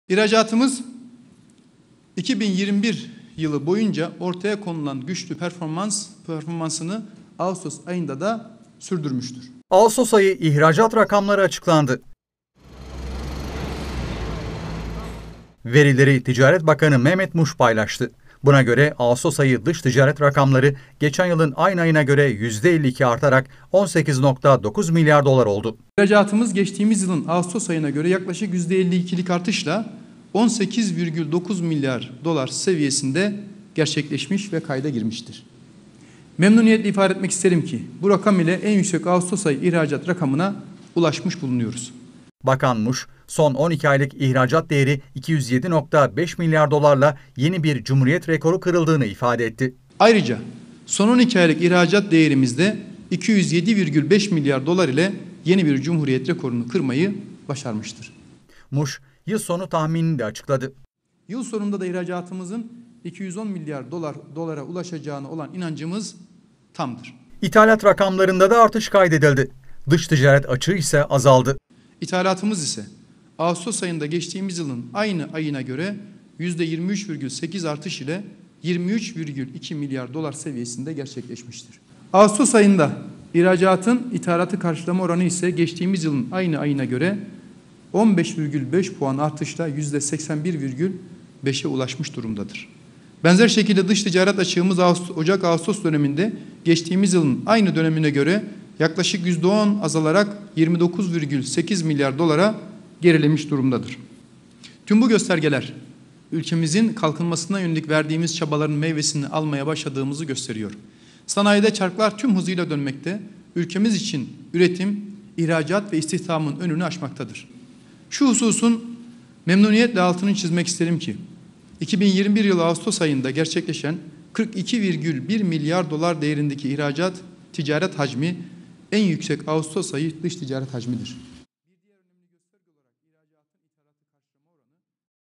İhracatımız 2021 yılı boyunca ortaya konulan güçlü performansını Ağustos ayında da sürdürmüştür. Ağustos ayı ihracat rakamları açıklandı. Verileri Ticaret Bakanı Mehmet Muş paylaştı. Buna göre Ağustos ayı dış ticaret rakamları geçen yılın aynı ayına göre %52 artarak 18,9 milyar dolar oldu. İhracatımız geçtiğimiz yılın Ağustos ayına göre yaklaşık %52'lik artışla 18,9 milyar dolar seviyesinde gerçekleşmiş ve kayda girmiştir. Memnuniyetle ifade etmek isterim ki bu rakam ile en yüksek Ağustos ayı ihracat rakamına ulaşmış bulunuyoruz. Bakan Muş, son 12 aylık ihracat değeri 207,5 milyar dolarla yeni bir cumhuriyet rekoru kırıldığını ifade etti. Ayrıca son 12 aylık ihracat değerimizde 207,5 milyar dolar ile yeni bir cumhuriyet rekorunu kırmayı başarmıştır. Muş, yıl sonu tahminini de açıkladı. Yıl sonunda da ihracatımızın 210 milyar dolara ulaşacağına olan inancımız tamdır. İthalat rakamlarında da artış kaydedildi. Dış ticaret açığı ise azaldı. İthalatımız ise Ağustos ayında geçtiğimiz yılın aynı ayına göre %23,8 artış ile 23,2 milyar dolar seviyesinde gerçekleşmiştir. Ağustos ayında ihracatın ithalatı karşılama oranı ise geçtiğimiz yılın aynı ayına göre 15,5 puan artışla %81,5'e ulaşmış durumdadır. Benzer şekilde dış ticaret açığımız Ocak-Ağustos döneminde geçtiğimiz yılın aynı dönemine göre yaklaşık %10 azalarak 29,8 milyar dolara gerilemiş durumdadır. Tüm bu göstergeler ülkemizin kalkınmasına yönelik verdiğimiz çabaların meyvesini almaya başladığımızı gösteriyor. Sanayide çarklar tüm hızıyla dönmekte, ülkemiz için üretim, ihracat ve istihdamın önünü açmaktadır. Şu hususun memnuniyetle altını çizmek isterim ki 2021 yılı Ağustos ayında gerçekleşen 42,1 milyar dolar değerindeki ihracat ticaret hacmi en yüksek Ağustos ayı dış ticaret hacmidir.